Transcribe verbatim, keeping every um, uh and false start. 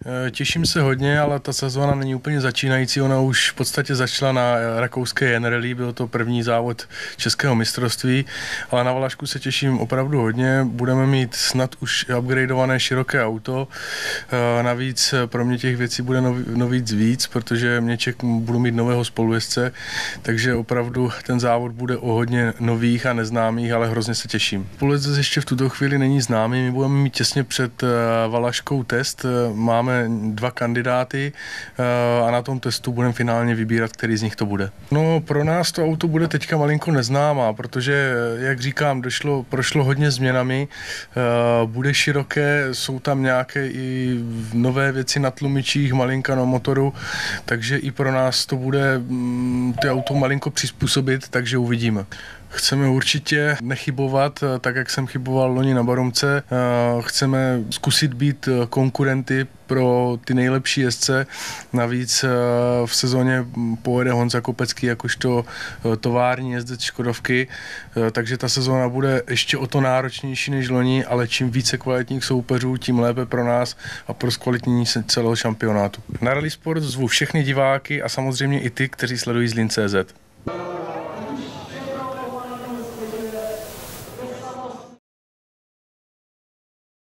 Těším se hodně, ale ta sezóna není úplně začínající, ona už v podstatě začala na rakouské Jen Rally, byl to první závod českého mistrovství, ale na Valašku se těším opravdu hodně, budeme mít snad už upgradeované široké auto, navíc pro mě těch věcí bude novíc víc, protože mě ček, budu mít nového spolujezdce, takže opravdu ten závod bude o hodně nových a neznámých, ale hrozně se těším. Spolujezdec ještě v tuto chvíli není známý, my budeme mít těsně před Valaškou test, máme dva kandidáty a na tom testu budeme finálně vybírat, který z nich to bude. No, pro nás to auto bude teďka malinko neznámá, protože, jak říkám, došlo, prošlo hodně změnami, bude široké, jsou tam nějaké i nové věci na tlumičích, malinka na motoru, takže i pro nás to bude ty auto malinko přizpůsobit, takže uvidíme. Chceme určitě nechybovat, tak jak jsem chyboval loni na Baromce. Chceme zkusit být konkurenty pro ty nejlepší jezdce. Navíc v sezóně pojede Honza Kopecký jakožto tovární jezdec Škodovky, takže ta sezóna bude ještě o to náročnější než loni, ale čím více kvalitních soupeřů, tím lépe pro nás a pro zkvalitnění celého šampionátu. Na Rally Sport zvu všechny diváky a samozřejmě i ty, kteří sledují Zlín tečka cé zet.